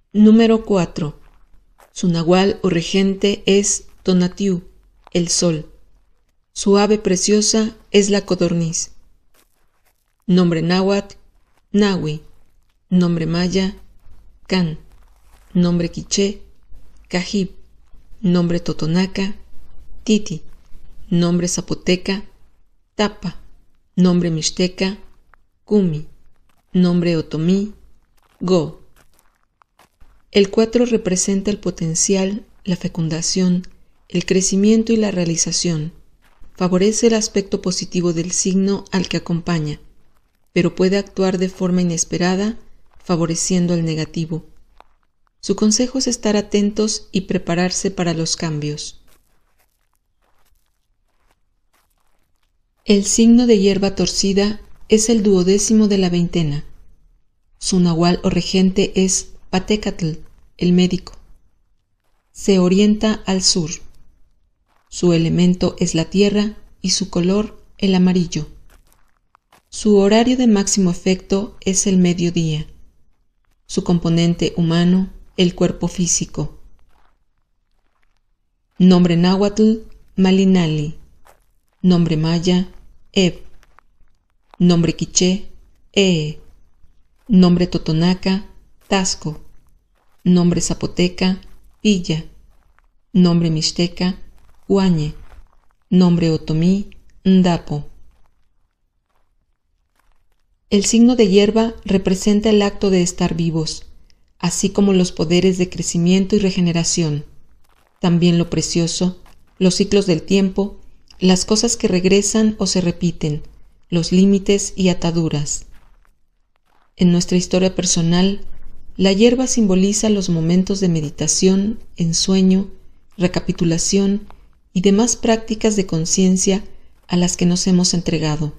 Número 4. Su nahual o regente es Tonatiuh, el sol. Su ave preciosa es la codorniz. Nombre náhuatl, Nahui. Nombre maya, Can. Nombre quiché, Cajib. Nombre totonaca, Titi. Nombre zapoteca, Tapa. Nombre mixteca, Cumi. Nombre otomí, Go. El 4 representa el potencial, la fecundación, el crecimiento y la realización. Favorece el aspecto positivo del signo al que acompaña, pero puede actuar de forma inesperada, favoreciendo el negativo. Su consejo es estar atentos y prepararse para los cambios. El signo de hierba torcida es el 12º de la veintena. Su nahual o regente es Patecatl, el médico. Se orienta al sur. Su elemento es la tierra y su color el amarillo. Su horario de máximo efecto es el mediodía. Su componente humano, el cuerpo físico. Nombre náhuatl, Malinali. Nombre maya, Eb. Nombre quiché, Ee. Nombre totonaca, Tasco. Nombre zapoteca, Pilla. Nombre mixteca, Huañe. Nombre otomí, Ndapo. El signo de hierba representa el acto de estar vivos, así como los poderes de crecimiento y regeneración, también lo precioso, los ciclos del tiempo, las cosas que regresan o se repiten, los límites y ataduras. En nuestra historia personal, la hierba simboliza los momentos de meditación, ensueño, recapitulación y demás prácticas de conciencia a las que nos hemos entregado.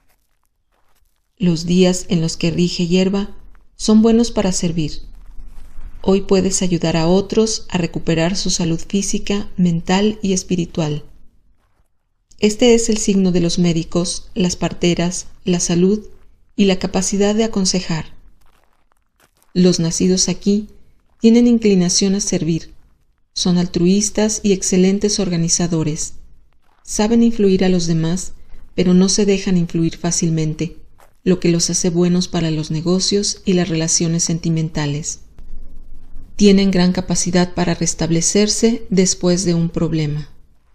Los días en los que rige hierba son buenos para servir. Hoy puedes ayudar a otros a recuperar su salud física, mental y espiritual. Este es el signo de los médicos, las parteras, la salud y la capacidad de aconsejar. Los nacidos aquí tienen inclinación a servir, son altruistas y excelentes organizadores. Saben influir a los demás, pero no se dejan influir fácilmente, lo que los hace buenos para los negocios y las relaciones sentimentales. Tienen gran capacidad para restablecerse después de un problema.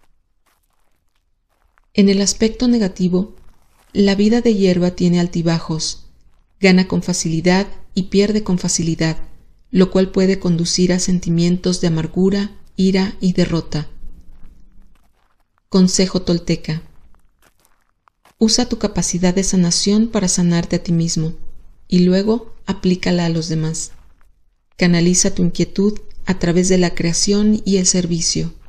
En el aspecto negativo, la vida de hierba tiene altibajos, gana con facilidad y pierde con facilidad, lo cual puede conducir a sentimientos de amargura, ira y derrota. Consejo tolteca. Usa tu capacidad de sanación para sanarte a ti mismo y luego aplícala a los demás. Canaliza tu inquietud a través de la creación y el servicio.